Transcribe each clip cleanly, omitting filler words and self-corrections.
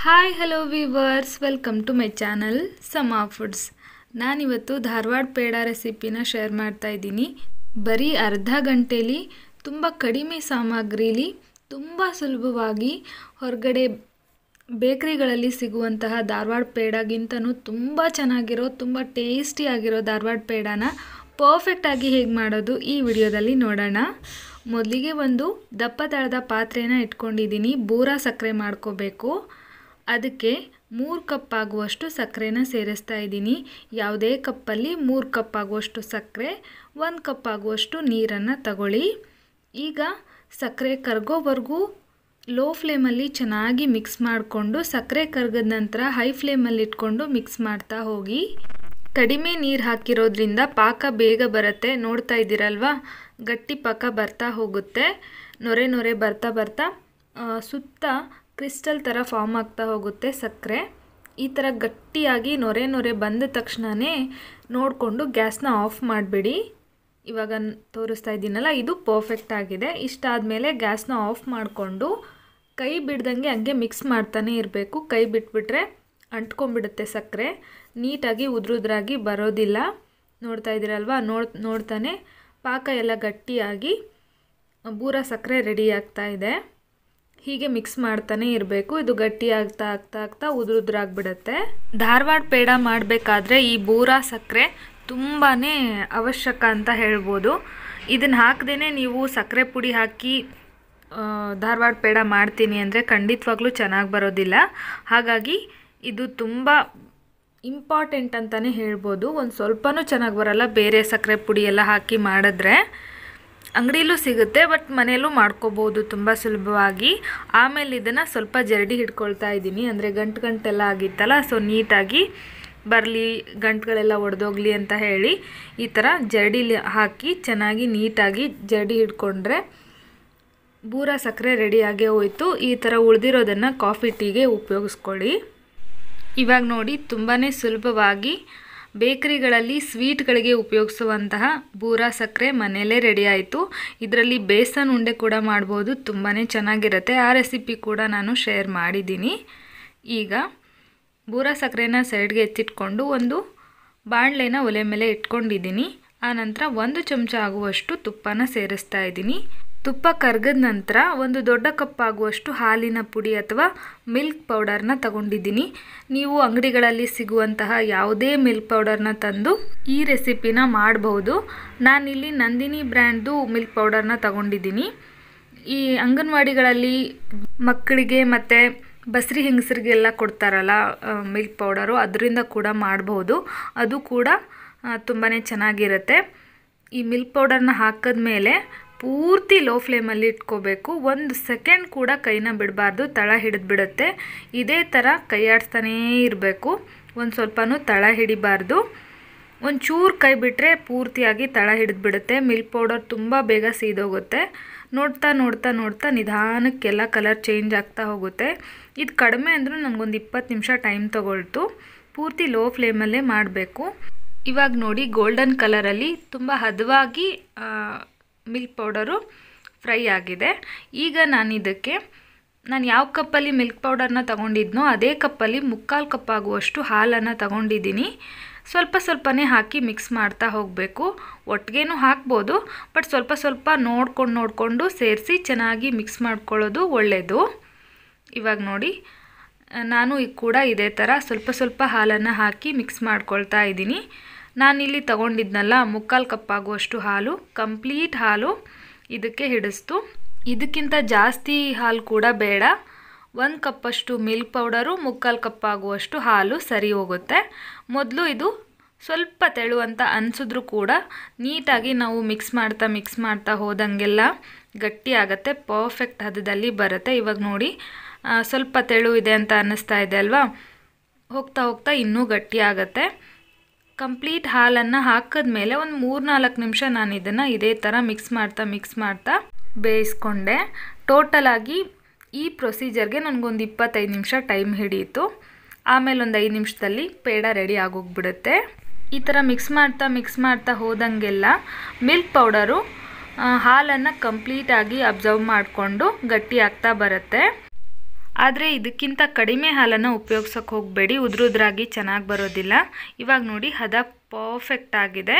Hi hello viewers, welcome to my channel Sama foods. ನಾನಿವತ್ತು ಧಾರವಾಡ ಪೇಡ ರೆಸಿಪಿನ share ಮಾಡ್ತಾ ಇದ್ದೀನಿ. ಬರೀ ಅರ್ಧ ಗಂಟೆಯಲ್ಲಿ ತುಂಬ ಕಡಿಮೆ ಸಾಮಗ್ರಿಲಿ ತುಂಬ ಸುಲಭವಾಗಿ ಹೊರಗಡೆ ಬೇಕ್ರಿಗಳಲ್ಲಿ ಸಿಗುವಂತಹ ಧಾರವಾಡ ಪೇಡಗಿಂತನೂ ತುಂಬ ಚೆನ್ನಾಗಿರೋ, ತುಂಬ ಟೇಸ್ಟಿಯಾಗಿರೋ ಧಾರವಾಡ ಪೇಡನ ಪರ್ಫೆಕ್ಟಾಗಿ ಹೇಗೆ ಮಾಡೋದು ಈ ವಿಡಿಯೋದಲ್ಲಿ ನೋಡೋಣ. ಮೊದಲಿಗೆ ಒಂದು ದಪ್ಪ ತಳದ ಪಾತ್ರೆನ ಇಟ್ಕೊಂಡಿದ್ದೀನಿ. ಬೂರಾ ಸಕ್ಕರೆ ಮಾಡ್ಕೋಬೇಕು. ಅದಕ್ಕೆ 3 ಕಪ್ ಆಗುವಷ್ಟು ಸಕ್ಕರೆನ ಸೇರಿಸ್ತಾ ಇದ್ದೀನಿ. ಯಾವುದೇ ಕಪ್ಪಲ್ಲಿ 3 ಕಪ್ ಆಗುವಷ್ಟು ಸಕ್ಕರೆ, 1 ಕಪ್ ಆಗುವಷ್ಟು ನೀರನ್ನು ತಗೊಳ್ಳಿ. ಈಗ ಸಕ್ಕರೆ ಕರಗೋವರೆಗೂ ಲೋ ಫ್ಲೇಮಲ್ಲಿ ಚೆನ್ನಾಗಿ ಮಿಕ್ಸ್ ಮಾಡಿಕೊಂಡು, ಸಕ್ಕರೆ ಕರಗಿದ ನಂತರ ಹೈ ಫ್ಲೇಮಲ್ಲಿ ಇಟ್ಕೊಂಡು ಮಿಕ್ಸ್ ಮಾಡ್ತಾ ಹೋಗಿ. ಕಡಿಮೆ ನೀರು ಹಾಕಿರೋದ್ರಿಂದ ಪಾಕ ಬೇಗ ಬರುತ್ತೆ. ನೋಡ್ತಾ ಇದ್ದೀರಲ್ವಾ, ಗಟ್ಟಿ ಪಾಕ ಬರ್ತಾ ಹೋಗುತ್ತೆ. ನೊರೆ ನೊರೆ ಬರ್ತಾ ಬರ್ತಾ ಸುತ್ತ ಕ್ರಿಸ್ಟಲ್ ಥರ ಫಾರ್ಮ್ ಆಗ್ತಾ ಹೋಗುತ್ತೆ ಸಕ್ಕರೆ. ಈ ಥರ ಗಟ್ಟಿಯಾಗಿ ನೊರೆ ನೊರೆ ಬಂದ ತಕ್ಷಣವೇ ನೋಡಿಕೊಂಡು ಗ್ಯಾಸ್ನ ಆಫ್ ಮಾಡಿಬಿಡಿ. ಇವಾಗ ತೋರಿಸ್ತಾ ಇದ್ದೀನಲ್ಲ, ಇದು ಪರ್ಫೆಕ್ಟ್ ಆಗಿದೆ. ಇಷ್ಟಾದಮೇಲೆ ಗ್ಯಾಸ್ನ ಆಫ್ ಮಾಡಿಕೊಂಡು ಕೈ ಬಿಡ್ದಂಗೆ ಹಂಗೆ ಮಿಕ್ಸ್ ಮಾಡ್ತಾನೆ ಇರಬೇಕು. ಕೈ ಬಿಟ್ಬಿಟ್ರೆ ಅಂಟ್ಕೊಂಡ್ಬಿಡುತ್ತೆ ಸಕ್ಕರೆ, ನೀಟಾಗಿ ಉದ್ರುದ್ರಾಗಿ ಬರೋದಿಲ್ಲ. ನೋಡ್ತಾ ಇದ್ದೀರಲ್ವಾ, ನೋಡ್ತಾನೆ ಪಾಕ ಎಲ್ಲ ಗಟ್ಟಿಯಾಗಿ ಬೂರಾ ಸಕ್ಕರೆ ರೆಡಿ ಆಗ್ತಾ ಇದೆ. ಹೀಗೆ ಮಿಕ್ಸ್ ಮಾಡ್ತಾನೆ ಇರಬೇಕು. ಇದು ಗಟ್ಟಿ ಆಗ್ತಾ ಆಗ್ತಾ ಆಗ್ತಾ ಉದ್ರುದ್ರಾಗ್ಬಿಡುತ್ತೆ. ಧಾರವಾಡ ಪೇಡ ಮಾಡಬೇಕಾದ್ರೆ ಈ ಬೂರಾ ಸಕ್ಕರೆ ತುಂಬಾ ಅವಶ್ಯಕ ಅಂತ ಹೇಳ್ಬೋದು. ಇದನ್ನು ಹಾಕದೇ ನೀವು ಸಕ್ಕರೆ ಪುಡಿ ಹಾಕಿ ಧಾರವಾಡ ಪೇಡ ಮಾಡ್ತೀನಿ ಅಂದರೆ ಖಂಡಿತವಾಗ್ಲೂ ಚೆನ್ನಾಗಿ ಬರೋದಿಲ್ಲ. ಹಾಗಾಗಿ ಇದು ತುಂಬ ಇಂಪಾರ್ಟೆಂಟ್ ಅಂತಲೇ ಹೇಳ್ಬೋದು. ಒಂದು ಸ್ವಲ್ಪನೂ ಚೆನ್ನಾಗಿ ಬರೋಲ್ಲ ಬೇರೆ ಸಕ್ಕರೆ ಪುಡಿ ಎಲ್ಲ ಹಾಕಿ ಮಾಡಿದ್ರೆ. ಅಂಗಡಿಲೂ ಸಿಗುತ್ತೆ, ಬಟ್ ಮನೆಯಲ್ಲೂ ಮಾಡ್ಕೋಬೋದು ತುಂಬ ಸುಲಭವಾಗಿ. ಆಮೇಲೆ ಇದನ್ನು ಸ್ವಲ್ಪ ಜರಡಿ ಹಿಡ್ಕೊಳ್ತಾ ಇದ್ದೀನಿ, ಅಂದರೆ ಗಂಟೆಲ್ಲ ಆಗಿತ್ತಲ್ಲ, ಸೊ ನೀಟಾಗಿ ಬರಲಿ, ಗಂಟುಗಳೆಲ್ಲ ಒಡೆದೋಗ್ಲಿ ಅಂತ ಹೇಳಿ ಈ ಥರ ಜರಡಿಲಿ ಹಾಕಿ ಚೆನ್ನಾಗಿ ನೀಟಾಗಿ ಜರಡಿ ಹಿಡ್ಕೊಂಡ್ರೆ ಬೂರಾ ಸಕ್ಕರೆ ರೆಡಿಯಾಗೇ ಹೋಯಿತು. ಈ ಥರ ಉಳಿದಿರೋದನ್ನು ಕಾಫಿ ಟೀಗೆ ಉಪಯೋಗಿಸ್ಕೊಳ್ಳಿ. ಇವಾಗ ನೋಡಿ, ತುಂಬಾ ಸುಲಭವಾಗಿ ಬೇಕರಿಗಳಲ್ಲಿ ಸ್ವೀಟ್ಗಳಿಗೆ ಉಪಯೋಗಿಸುವಂತಹ ಬೂರಾ ಸಕ್ಕರೆ ಮನೆಯಲ್ಲೇ ರೆಡಿ ಆಯಿತು. ಇದರಲ್ಲಿ ಬೇಸನ್ ಉಂಡೆ ಕೂಡ ಮಾಡ್ಬೋದು, ತುಂಬಾ ಚೆನ್ನಾಗಿರುತ್ತೆ. ಆ ರೆಸಿಪಿ ಕೂಡ ನಾನು ಶೇರ್ ಮಾಡಿದ್ದೀನಿ. ಈಗ ಬೂರಾ ಸಕ್ಕರೆನ ಸೈಡ್ಗೆ ಎತ್ತಿಟ್ಕೊಂಡು ಒಂದು ಬಾಣಲೆನ ಒಲೆ ಮೇಲೆ ಇಟ್ಕೊಂಡಿದ್ದೀನಿ. ಆನಂತರ 1 ಚಮಚ ಆಗುವಷ್ಟು ತುಪ್ಪನ ಸೇರಿಸ್ತಾ ಇದ್ದೀನಿ. ತುಪ್ಪ ಕರಗಿದ ನಂತರ ಒಂದು ದೊಡ್ಡ ಕಪ್ ಆಗುವಷ್ಟು ಹಾಲಿನ ಪುಡಿ ಅಥವಾ ಮಿಲ್ಕ್ ಪೌಡರ್ನ ತಗೊಂಡಿದ್ದೀನಿ. ನೀವು ಅಂಗಡಿಗಳಲ್ಲಿ ಸಿಗುವಂತಹ ಯಾವುದೇ ಮಿಲ್ಕ್ ಪೌಡರ್ನ ತಂದು ಈ ರೆಸಿಪಿನ ಮಾಡಬಹುದು. ನಾನಿಲ್ಲಿ ನಂದಿನಿ ಬ್ರ್ಯಾಂಡ್ದು ಮಿಲ್ಕ್ ಪೌಡರ್ನ ತಗೊಂಡಿದ್ದೀನಿ. ಈ ಅಂಗನವಾಡಿಗಳಲ್ಲಿ ಮಕ್ಕಳಿಗೆ ಮತ್ತು ಬಸ್ರಿ ಹೆಂಗಸರಿಗೆಲ್ಲ ಕೊಡ್ತಾರಲ್ಲ ಮಿಲ್ಕ್ ಪೌಡರು, ಅದರಿಂದ ಕೂಡ ಮಾಡಬಹುದು. ಅದು ಕೂಡ ತುಂಬಾ ಚೆನ್ನಾಗಿರುತ್ತೆ. ಈ ಮಿಲ್ಕ್ ಪೌಡರ್ನ ಹಾಕಿದ್ಮೇಲೆ ಪೂರ್ತಿ ಲೋ ಫ್ಲೇಮಲ್ಲಿ ಇಟ್ಕೋಬೇಕು. 1 ಸೆಕೆಂಡ್ ಕೂಡ ಕೈನ ಬಿಡಬಾರ್ದು, ತಳ ಹಿಡಿದ್ಬಿಡುತ್ತೆ. ಇದೇ ಥರ ಕೈ ಆಡಿಸ್ತಾನೇ ಇರಬೇಕು. ಒಂದು ಸ್ವಲ್ಪನೂ ತಳ ಹಿಡಿಬಾರ್ದು. ಒಂಚೂರು ಕೈ ಬಿಟ್ಟರೆ ಪೂರ್ತಿಯಾಗಿ ತಳ ಹಿಡಿದ್ಬಿಡುತ್ತೆ. ಮಿಲ್ಕ್ ಪೌಡರ್ ತುಂಬ ಬೇಗ ಸೀದೋಗುತ್ತೆ. ನೋಡ್ತಾ ನೋಡ್ತಾ ನೋಡ್ತಾ ನಿಧಾನಕ್ಕೆಲ್ಲ ಕಲರ್ ಚೇಂಜ್ ಆಗ್ತಾ ಹೋಗುತ್ತೆ. ಇದು ಕಡಿಮೆ ಅಂದರೂ ನನಗೊಂದು 20 ನಿಮಿಷ ಟೈಮ್ ತೊಗೊಳ್ತು. ಪೂರ್ತಿ ಲೋ ಫ್ಲೇಮಲ್ಲೇ ಮಾಡಬೇಕು. ಇವಾಗ ನೋಡಿ, ಗೋಲ್ಡನ್ ಕಲರಲ್ಲಿ ತುಂಬ ಹದವಾಗಿ ಮಿಲ್ಕ್ ಪೌಡರು ಫ್ರೈ ಆಗಿದೆ. ಈಗ ನಾನು ಯಾವ ಕಪ್ಪಲ್ಲಿ ಮಿಲ್ಕ್ ಪೌಡರ್ನ ತಗೊಂಡಿದ್ನೋ ಅದೇ ಕಪ್ಪಲ್ಲಿ 3/4 ಕಪ್ ಆಗುವಷ್ಟು ಹಾಲನ್ನು ತಗೊಂಡಿದ್ದೀನಿ. ಸ್ವಲ್ಪ ಸ್ವಲ್ಪನೇ ಹಾಕಿ ಮಿಕ್ಸ್ ಮಾಡ್ತಾ ಹೋಗಬೇಕು. ಒಟ್ಟಿಗೆನೂ ಹಾಕ್ಬೋದು, ಬಟ್ ಸ್ವಲ್ಪ ಸ್ವಲ್ಪ ನೋಡಿಕೊಂಡು ಸೇರಿಸಿ ಚೆನ್ನಾಗಿ ಮಿಕ್ಸ್ ಮಾಡ್ಕೊಳ್ಳೋದು ಒಳ್ಳೆಯದು. ಇವಾಗ ನೋಡಿ, ನಾನು ಈಗ ಕೂಡ ಇದೇ ಥರ ಸ್ವಲ್ಪ ಸ್ವಲ್ಪ ಹಾಲನ್ನು ಹಾಕಿ ಮಿಕ್ಸ್ ಮಾಡ್ಕೊಳ್ತಾ ಇದ್ದೀನಿ. ನಾನಿಲ್ಲಿ ತಗೊಂಡಿದ್ನಲ್ಲ 3/4 ಕಪ್ ಆಗುವಷ್ಟು ಹಾಲು, ಕಂಪ್ಲೀಟ್ ಹಾಲು ಇದಕ್ಕೆ ಹಿಡಿಸ್ತು. ಇದಕ್ಕಿಂತ ಜಾಸ್ತಿ ಹಾಲು ಕೂಡ ಬೇಡ. 1 ಕಪ್ಪಷ್ಟು ಮಿಲ್ಕ್ ಪೌಡರು, 3/4 ಕಪ್ ಆಗುವಷ್ಟು ಹಾಲು ಸರಿ ಹೋಗುತ್ತೆ. ಮೊದಲು ಇದು ಸ್ವಲ್ಪ ತೆಳು ಅಂತ ಅನಿಸಿದ್ರೂ ಕೂಡ ನೀಟಾಗಿ ನಾವು ಮಿಕ್ಸ್ ಮಾಡ್ತಾ ಹೋದಂಗೆಲ್ಲ ಗಟ್ಟಿ ಆಗುತ್ತೆ, ಪರ್ಫೆಕ್ಟ್ ಹದದಲ್ಲಿ ಬರುತ್ತೆ. ಇವಾಗ ನೋಡಿ, ಸ್ವಲ್ಪ ತೆಳು ಇದೆ ಅಂತ ಅನ್ನಿಸ್ತಾ ಇದೆ ಅಲ್ವಾ, ಹೋಗ್ತಾ ಹೋಗ್ತಾ ಇನ್ನೂ ಗಟ್ಟಿ ಆಗುತ್ತೆ. ಕಂಪ್ಲೀಟ್ ಹಾಲನ್ನು ಹಾಕಿದ್ಮೇಲೆ ಒಂದು 3-4 ನಿಮಿಷ ನಾನು ಇದನ್ನು ಇದೇ ಥರ ಮಿಕ್ಸ್ ಮಾಡ್ತಾ ಬೇಯಿಸ್ಕೊಂಡೆ. ಟೋಟಲಾಗಿ ಈ ಪ್ರೊಸೀಜರ್ಗೆ ನನಗೊಂದು 25 ನಿಮಿಷ ಟೈಮ್ ಹಿಡಿಯಿತು. ಆಮೇಲೆ ಒಂದು 5 ನಿಮಿಷದಲ್ಲಿ ಪೇಡ ರೆಡಿ ಆಗೋಗ್ಬಿಡುತ್ತೆ. ಈ ಥರ ಮಿಕ್ಸ್ ಮಾಡ್ತಾ ಹೋದಂಗೆಲ್ಲ ಮಿಲ್ಕ್ ಪೌಡರು ಹಾಲನ್ನು ಕಂಪ್ಲೀಟಾಗಿ ಅಬ್ಸರ್ವ್ ಮಾಡಿಕೊಂಡು ಗಟ್ಟಿ ಆಗ್ತಾ ಬರುತ್ತೆ. ಆದರೆ ಇದಕ್ಕಿಂತ ಕಡಿಮೆ ಹಾಲನ್ನು ಉಪಯೋಗಿಸೋಕೆ ಹೋಗಬೇಡಿ, ಉದ್ರಾಗಿ ಚೆನ್ನಾಗಿ ಬರೋದಿಲ್ಲ. ಇವಾಗ ನೋಡಿ ಹದ ಪರ್ಫೆಕ್ಟ್ ಆಗಿದೆ.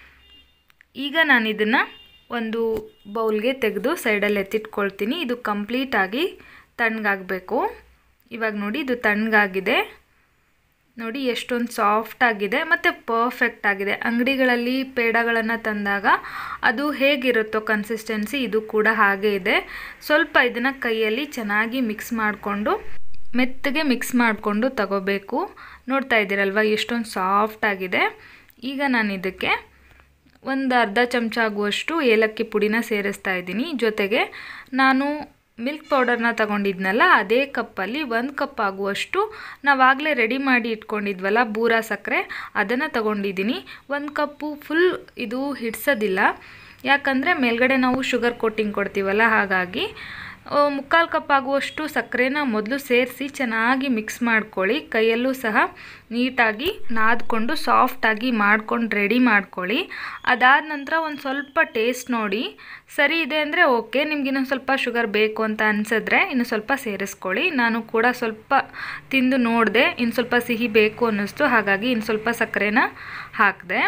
ಈಗ ನಾನು ಇದನ್ನು ಒಂದು ಬೌಲ್ಗೆ ತೆಗೆದು ಸೈಡಲ್ಲಿ ಎತ್ತಿಟ್ಕೊಳ್ತೀನಿ. ಇದು ಕಂಪ್ಲೀಟಾಗಿ ತಣ್ಣಗಾಗಬೇಕು. ಇವಾಗ ನೋಡಿ ಇದು ತಣ್ಣಗಾಗಿದೆ. ನೋಡಿ ಎಷ್ಟೊಂದು ಸಾಫ್ಟ್ ಆಗಿದೆ ಮತ್ತು ಪರ್ಫೆಕ್ಟ್ ಆಗಿದೆ. ಅಂಗಡಿಗಳಲ್ಲಿ ಪೇಡಗಳನ್ನು ತಂದಾಗ ಅದು ಹೇಗಿರುತ್ತೋ ಕನ್ಸಿಸ್ಟೆನ್ಸಿ ಇದು ಕೂಡ ಹಾಗೆ ಇದೆ. ಸ್ವಲ್ಪ ಇದನ್ನು ಕೈಯಲ್ಲಿ ಚೆನ್ನಾಗಿ ಮಿಕ್ಸ್ ಮಾಡಿಕೊಂಡು ಮೆತ್ತಗೆ ಮಿಕ್ಸ್ ಮಾಡಿಕೊಂಡು ತಗೋಬೇಕು. ನೋಡ್ತಾ ಇದ್ದೀರಲ್ವ ಎಷ್ಟೊಂದು ಸಾಫ್ಟ್ ಆಗಿದೆ. ಈಗ ನಾನು ಇದಕ್ಕೆ ಒಂದು ಅರ್ಧ ಚಮಚ ಆಗುವಷ್ಟು ಏಲಕ್ಕಿ ಪುಡಿನ ಸೇರಿಸ್ತಾ ಇದ್ದೀನಿ. ಜೊತೆಗೆ ನಾನು ಮಿಲ್ಕ್ ಪೌಡರ್ನ ತಗೊಂಡಿದ್ನಲ್ಲ ಅದೇ ಕಪ್ಪಲ್ಲಿ 1 ಕಪ್ ಆಗುವಷ್ಟು ನಾವಾಗಲೇ ರೆಡಿ ಮಾಡಿ ಇಟ್ಕೊಂಡಿದ್ವಲ್ಲ ಬೂರಾ ಸಕ್ಕರೆ, ಅದನ್ನು ತಗೊಂಡಿದ್ದೀನಿ. 1 ಕಪ್ಪು ಫುಲ್ ಇದು ಹಿಡ್ಸೋದಿಲ್ಲ, ಯಾಕಂದರೆ ಮೇಲ್ಗಡೆ ನಾವು ಶುಗರ್ ಕೋಟಿಂಗ್ ಕೊಡ್ತೀವಲ್ಲ, ಹಾಗಾಗಿ 3/4 ಕಪ್ ಆಗುವಷ್ಟು ಸಕ್ಕರೆನ ಮೊದಲು ಸೇರಿಸಿ ಚೆನ್ನಾಗಿ ಮಿಕ್ಸ್ ಮಾಡ್ಕೊಳ್ಳಿ. ಕೈಯಲ್ಲೂ ಸಹ ನೀಟಾಗಿ ನಾದ್ಕೊಂಡು ಸಾಫ್ಟಾಗಿ ಮಾಡ್ಕೊಂಡು ರೆಡಿ ಮಾಡ್ಕೊಳ್ಳಿ. ಅದಾದ ನಂತರ ಒಂದು ಸ್ವಲ್ಪ ಟೇಸ್ಟ್ ನೋಡಿ, ಸರಿ ಇದೆ ಅಂದರೆ ಓಕೆ. ನಿಮ್ಗೆ ಇನ್ನೊಂದು ಸ್ವಲ್ಪ ಶುಗರ್ ಬೇಕು ಅಂತ ಅನಿಸಿದ್ರೆ ಇನ್ನು ಸ್ವಲ್ಪ ಸೇರಿಸ್ಕೊಳ್ಳಿ. ನಾನು ಕೂಡ ಸ್ವಲ್ಪ ತಿಂದು ನೋಡಿದೆ, ಇನ್ನು ಸ್ವಲ್ಪ ಸಿಹಿ ಬೇಕು ಅನ್ನಿಸ್ತು, ಹಾಗಾಗಿ ಇನ್ನು ಸ್ವಲ್ಪ ಸಕ್ಕರೆನ ಹಾಕಿದೆ.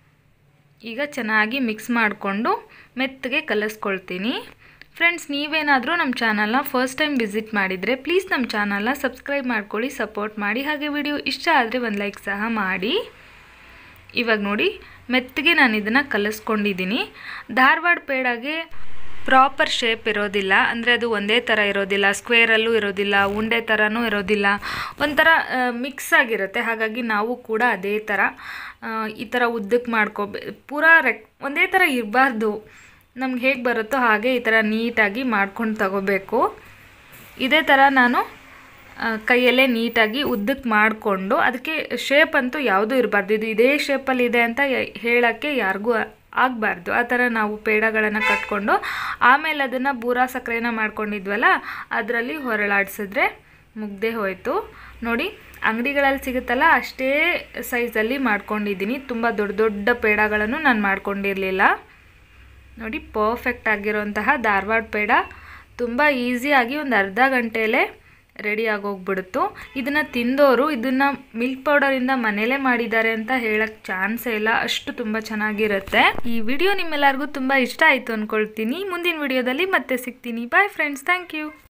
ಈಗ ಚೆನ್ನಾಗಿ ಮಿಕ್ಸ್ ಮಾಡಿಕೊಂಡು ಮೆತ್ತಗೆ ಕಲಿಸ್ಕೊಳ್ತೀನಿ. ಫ್ರೆಂಡ್ಸ್, ನೀವೇನಾದರೂ ನಮ್ಮ ಚಾನಲ್ನ ಫಸ್ಟ್ ಟೈಮ್ ವಿಸಿಟ್ ಮಾಡಿದರೆ ಪ್ಲೀಸ್ ನಮ್ಮ ಚಾನಲ್ನ ಸಬ್ಸ್ಕ್ರೈಬ್ ಮಾಡ್ಕೊಳ್ಳಿ, ಸಪೋರ್ಟ್ ಮಾಡಿ. ಹಾಗೆ ವಿಡಿಯೋ ಇಷ್ಟ ಆದರೆ ಒಂದು ಲೈಕ್ ಸಹ ಮಾಡಿ. ಇವಾಗ ನೋಡಿ ಮೆತ್ತಗೆ ನಾನು ಇದನ್ನು ಕಲಿಸ್ಕೊಂಡಿದ್ದೀನಿ. ಧಾರವಾಡ ಪೇಡಾಗೆ ಪ್ರಾಪರ್ ಶೇಪ್ ಇರೋದಿಲ್ಲ, ಅಂದರೆ ಅದು ಒಂದೇ ಥರ ಇರೋದಿಲ್ಲ, ಸ್ಕ್ವೇರಲ್ಲೂ ಇರೋದಿಲ್ಲ, ಉಂಡೆ ಥರನೂ ಇರೋದಿಲ್ಲ, ಒಂಥರ ಮಿಕ್ಸ್ ಆಗಿರುತ್ತೆ. ಹಾಗಾಗಿ ನಾವು ಕೂಡ ಅದೇ ಥರ ಈ ಥರ ಉದ್ದಕ್ಕೆ ಪೂರಾ ಒಂದೇ ಥರ ಇರಬಾರ್ದು. ನಮ್ಗೆ ಹೇಗೆ ಬರುತ್ತೋ ಹಾಗೆ ಈ ಥರ ನೀಟಾಗಿ ಮಾಡ್ಕೊಂಡು ತಗೋಬೇಕು. ಇದೇ ಥರ ನಾನು ಕೈಯಲ್ಲೇ ನೀಟಾಗಿ ಉದ್ದಕ್ಕೆ ಮಾಡಿಕೊಂಡು, ಅದಕ್ಕೆ ಶೇಪ್ ಅಂತೂ ಯಾವುದೂ ಇರಬಾರ್ದು. ಇದು ಇದೇ ಶೇಪಲ್ಲಿ ಇದೆ ಅಂತ ಹೇಳೋಕ್ಕೆ ಯಾರಿಗೂ ಆಗಬಾರ್ದು. ಆ ಥರ ನಾವು ಪೇಡಗಳನ್ನು ಕಟ್ಕೊಂಡು ಆಮೇಲೆ ಅದನ್ನು ಬೂರಾ ಸಕ್ಕರೆನ ಮಾಡ್ಕೊಂಡಿದ್ವಲ್ಲ ಅದರಲ್ಲಿ ಹೊರಳಾಡಿಸಿದ್ರೆ ಮುಗ್ದೇ ಹೋಯಿತು. ನೋಡಿ ಅಂಗಡಿಗಳಲ್ಲಿ ಸಿಗುತ್ತಲ್ಲ ಅಷ್ಟೇ ಸೈಜಲ್ಲಿ ಮಾಡ್ಕೊಂಡಿದ್ದೀನಿ. ತುಂಬ ದೊಡ್ಡ ದೊಡ್ಡ ಪೇಡಗಳನ್ನು ನಾನು ಮಾಡ್ಕೊಂಡಿರಲಿಲ್ಲ. ನೋಡಿ ಪರ್ಫೆಕ್ಟ್ ಆಗಿರೋಂತಹ ಧಾರವಾಡ ಪೇಡ ತುಂಬ ಈಸಿಯಾಗಿ ಒಂದು ಅರ್ಧ ಗಂಟೆಯಲ್ಲೇ ರೆಡಿ ಆಗೋಗ್ಬಿಡ್ತು. ಇದನ್ನು ತಿಂದೋರು ಇದನ್ನು ಮಿಲ್ಕ್ ಪೌಡರಿಂದ ಮನೇಲೇ ಮಾಡಿದ್ದಾರೆ ಅಂತ ಹೇಳಕ್ಕೆ ಚಾನ್ಸೇ ಇಲ್ಲ, ಅಷ್ಟು ತುಂಬ ಚೆನ್ನಾಗಿರುತ್ತೆ. ಈ ವಿಡಿಯೋ ನಿಮ್ಮೆಲ್ಲರಿಗೂ ತುಂಬ ಇಷ್ಟ ಆಯಿತು ಅಂದ್ಕೊಳ್ತೀನಿ. ಮುಂದಿನ ವಿಡಿಯೋದಲ್ಲಿ ಮತ್ತೆ ಸಿಗ್ತೀನಿ. Bye friends, thank you.